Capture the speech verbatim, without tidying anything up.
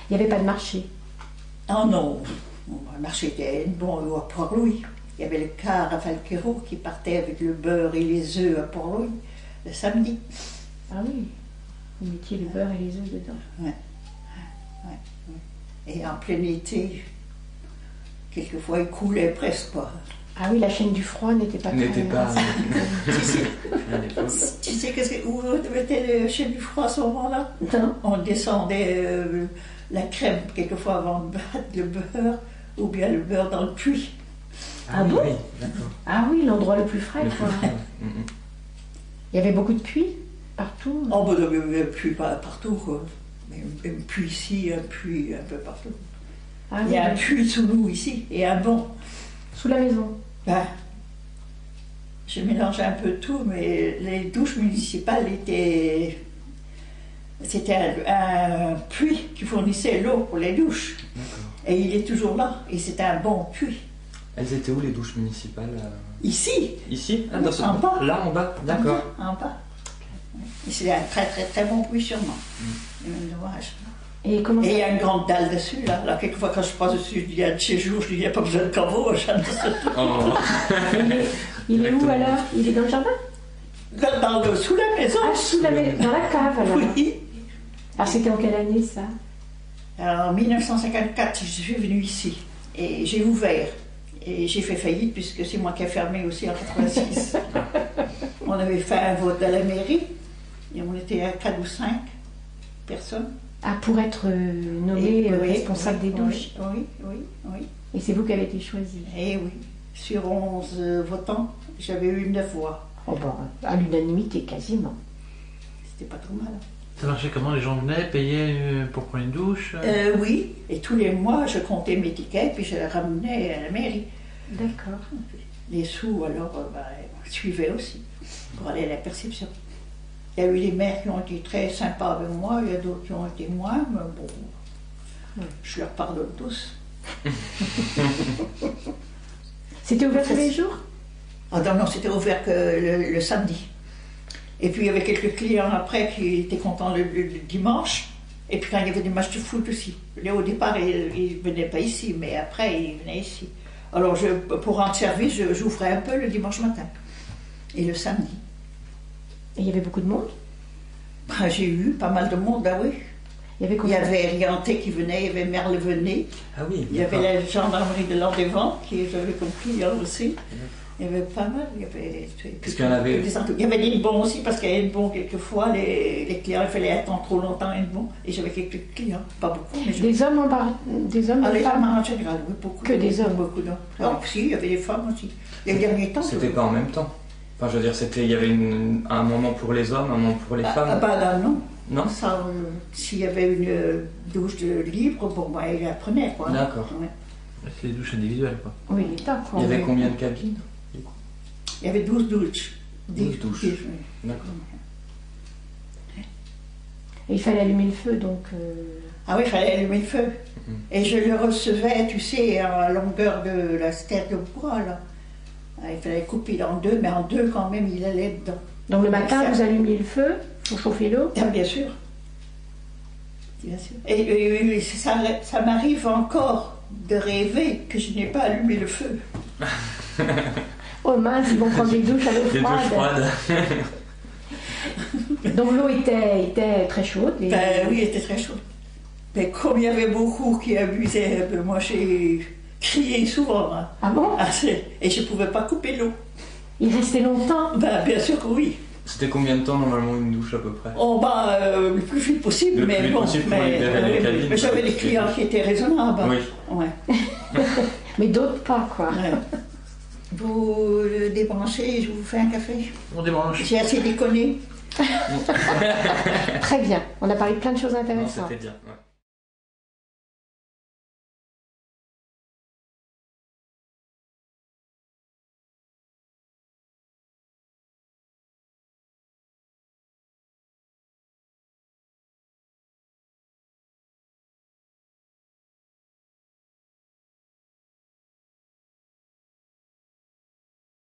Il n'y avait pas de marché. Oh non, le marché était bon à Port-Louis. Il y avait le car à Falquero qui partait avec le beurre et les œufs à Port-Louis le samedi. Ah oui, vous mettiez le beurre et les œufs dedans. Ouais. Ouais, ouais. Et en plein été, quelquefois il coulait presque pas. Ah oui, la chaîne du froid n'était pas N'était très... pas. Tu sais, à l'époque. tu sais qu'est-ce que, où était le chaîne du froid à ce moment-là? Non. On descendait euh, la crème quelquefois avant de battre le beurre, ou bien le beurre dans le puits. Ah oui, bon oui, d'accord. Ah oui, l'endroit le plus frais, Le quoi. plus frais. Mm, mm. Il y avait beaucoup de puits partout. Oh, ben, il y avait un puits pas partout, quoi. Mais un, un puits ici, un puits un peu partout. Ah Il y a oui, un puits sous nous ici, et un bon. sous la maison. Ben, je mélange un peu tout, mais les douches municipales étaient. C'était un, un puits qui fournissait l'eau pour les douches. D'accord. Et il est toujours là, et c'était un bon puits. Elles étaient où les douches municipales euh, Ici, Ici ah, Oui, dans ce... en bas. Là en bas, d'accord. en bas. Et c'est un très très très bon puits sûrement. Mm. C'est même dommage. Et comment Et ça... il y a une grande dalle dessus, là. là quelquefois, quand je passe dessus, je dis, il y a de chez jour, je dis, il n'y a pas besoin de caveau, j'aime ça. Oh. Il est, il est où Exactement. alors? Il est dans le jardin? Dans, dans le, sous la maison. Ah, sous la maison, dans la cave alors. Oui. Alors c'était en quelle année ça? Alors, en mille neuf cent cinquante-quatre, je suis venue ici. Et j'ai ouvert. Et j'ai fait faillite, puisque c'est moi qui ai fermé aussi en quatre-vingt-six. On avait fait un vote à la mairie. Et on était à quatre ou cinq personnes. Ah, pour être euh, nommé Et- euh, oui, responsable oui, des douches. Oui, oui, oui. Et c'est vous qui avez été choisi. Et oui. Sur onze euh, votants, j'avais eu neuf voix. Oh ben, à l'unanimité quasiment. C'était pas trop mal. Ça marchait comment? Les gens venaient, payaient euh, pour prendre une douche? Euh, oui, et tous les mois, je comptais mes tickets, puis je les ramenais à la mairie. D'accord. Les sous, alors, euh, ben, suivaient aussi, pour aller à la perception. Il y a eu des maires qui ont été très sympas avec moi, il y a d'autres qui ont été moins, mais bon, Oui. je leur pardonne tous. C'était ouvert tous les jours? Ah non, non, c'était ouvert que le, le samedi. Et puis il y avait quelques clients après qui étaient contents le, le- le dimanche. Et puis quand il y avait des matchs de foot aussi. Là, au départ, ils ne venaient pas ici, mais après, ils venaient ici. Alors, je, pour rendre service, je- j'ouvrais un peu le dimanche matin. Et le samedi. Et il y avait beaucoup de monde? Ben, j'ai eu pas mal de monde, ah oui. Il y avait Il y combien? avait Rianté qui venait, il y avait Merlevenet, Ah oui, il y avait d'accord. la gendarmerie de l'Ordevant, qui j'avais compris là aussi. Il y avait pas mal, il y avait... Est-ce qu'il y en avait- des entours- Il y avait des bons aussi, parce qu'à Hennebon, quelquefois, les, les clients, il fallait attendre trop longtemps à Hennebon. Et j'avais quelques clients, pas beaucoup, mais j'avais... Des hommes en bar... Des hommes Ah, des les femmes? femmes en général, oui, beaucoup. Que des hommes. Beaucoup d'hommes. Non, si, il y avait des femmes aussi. Les derniers temps... C'était je- pas en même temps. Enfin, je veux dire, c'était, il y avait une- un moment pour les hommes, un moment pour les Ah, femmes. ah, bah là, non. Non. Ça, euh, s'il y avait une euh, douche de libre, bon, bah, il la prenait, quoi. D'accord. Ouais. C'est des douches individuelles, quoi. Oui, l'État quoi. Il y avait oui. combien de cabines? Il y avait douze douches. douze douches. oui. D'accord. Et il fallait allumer le feu donc. euh, Ah oui, il fallait allumer le feu. Mhm. Et je le recevais, tu sais, à longueur de la stère de bois, là. Ah, il fallait couper en deux, mais en deux, quand même, il allait dedans. Donc le matin Ça- vous allumiez le feu pour chauffer l'eau. Ah, bien sûr. Bien sûr. Et, et- et ça, ça m'arrive encore de rêver que je n'ai pas allumé le feu. Oh mince, ils vont prendre des douches à l'eau Des douches froide. froides. Donc l'eau était, était très chaude. Et... Ben oui, il était très chaud. Mais comme il y avait beaucoup qui abusaient, ben, moi j'ai crié souvent. Hein. Ah bon? Ah, c'est- et je ne pouvais pas couper l'eau. Il restait longtemps. Ben, bien sûr que oui. C'était combien de temps normalement une douche à peu près? Oh, ben, euh, le plus vite possible, Le mais plus vite bon. possible pour mais, libérer les euh, cabines, mais j'avais quoi. des clients qui étaient raisonnables. Oui. Ouais, Mais d'autres pas quoi. ouais. Vous le débranchez, je vous fais un café. On débranche. J'ai assez déconné. Très bien. On a parlé de plein de choses Non, intéressantes. c'était bien. Ouais.